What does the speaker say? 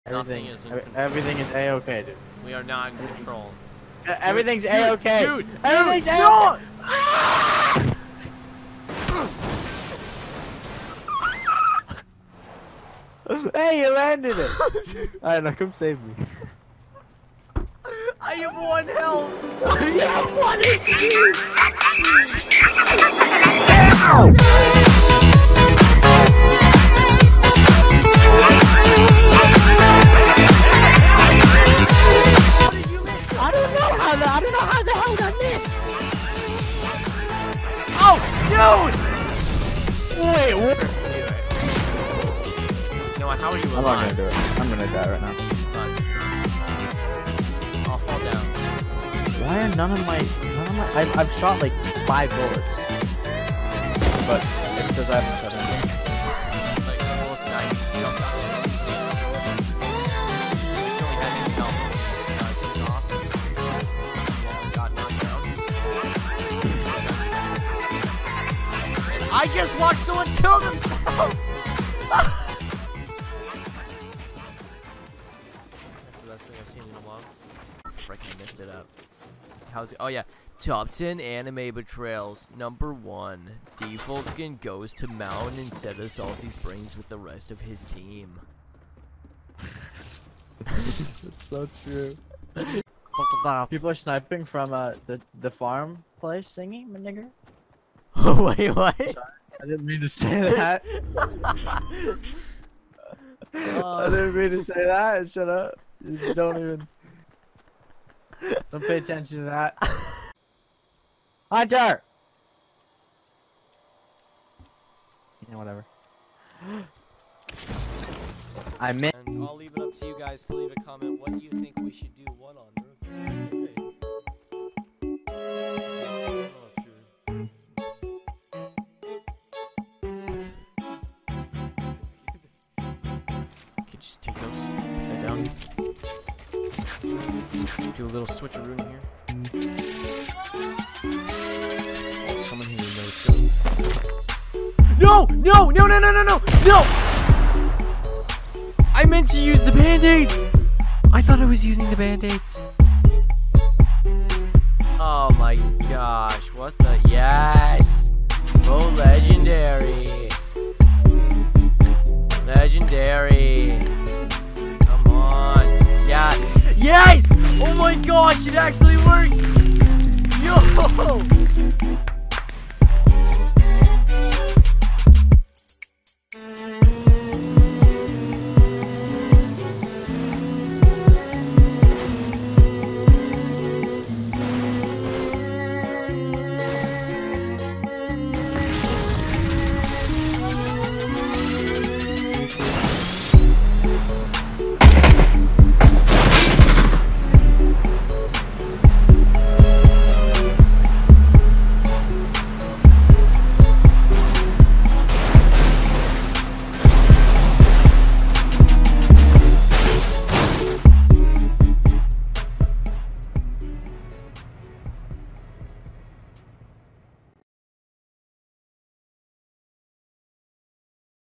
Nothing is in control. Everything is A-okay, dude. We are not in control. Everything's A-okay. Dude, everything's A-okay. No! Hey, you landed it. Alright, now come save me. I have 1 health. You have 1 HP. I don't know how the hell that missed. Oh, dude! Wait, what? Noah, how are you alive? I'm not gonna do it. I'm gonna die right now. I'll fall down. Why are none of my I've shot like 5 bullets. But it says I haven't shot anything. Like almost 90 jump out. Literally had to jump. Took off. Yeah, got knocked down. And I just watched someone kill themselves! That's the best thing I've seen in a while. Freaking messed it up. How's it? Oh yeah. Top 10 anime betrayals. Number 1. Defaultskin goes to Mountain instead of Salty Springs with the rest of his team. It's so true. People are sniping from the farm place thingy, my nigger. Wait, what? Sorry, I didn't mean to say that. I didn't mean to say that. Shut up. You don't pay attention to that. Hunter! Yeah, whatever. I meant. And I'll leave it up to you guys to leave a comment. What do you think we should do? What on earth? Could you just take those? Put that down. Do a little switcheroo in here. Someone who knows good. No! No! No! No! No! No! No! No! I meant to use the band-aids! I thought I was using the band-aids. Oh my gosh, what the— yes! Oh, legendary! Legendary! Come on! Yeah! Yes! Oh my gosh, it actually worked! Yo!